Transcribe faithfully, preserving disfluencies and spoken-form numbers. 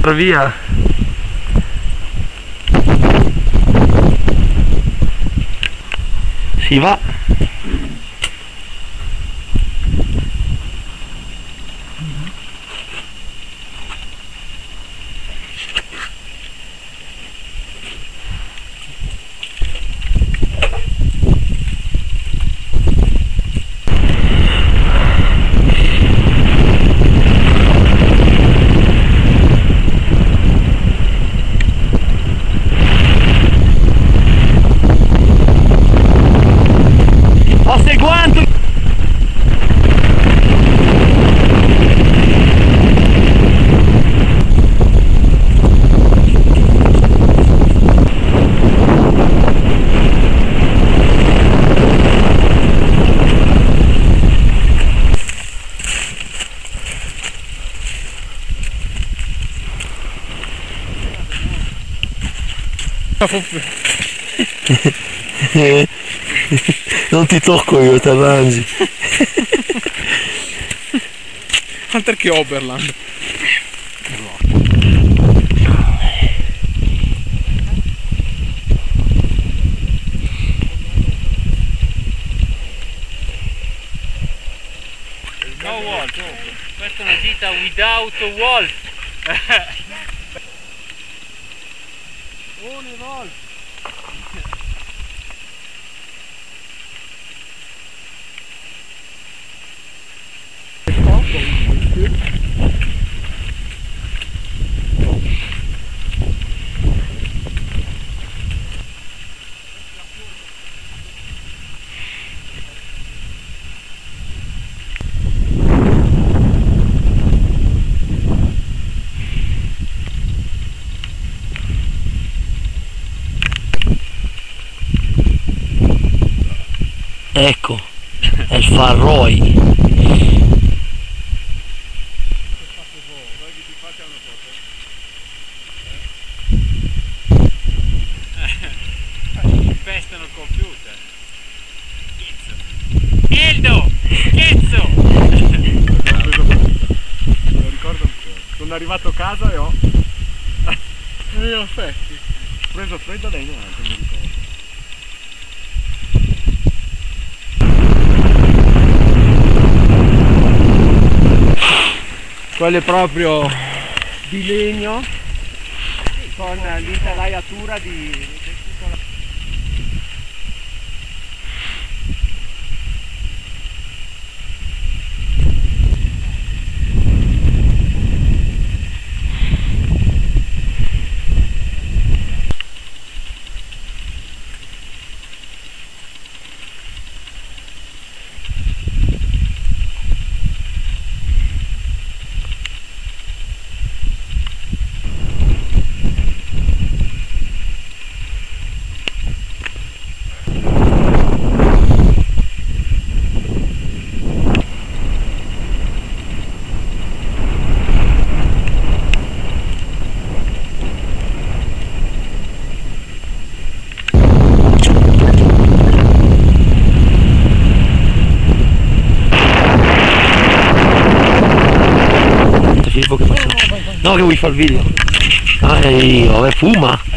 un'altra via. Si va. Non ti tocco io, ti arrangi. Altro che Oberland. No wolf. Questa è una gita without wolf. Ohne wolf. Ecco, è il Farroi. Pestano il computer. Eldo! Chezzo! Me lo ricordo ancora. Sono arrivato a casa e ho... E ho effetti. Ho preso freddo lei neanche, mi ricordo. Quello è proprio di legno con l'intelaiatura di... Che facciamo? No, che vuoi fare il video? Ah, io, vabbè, fuma!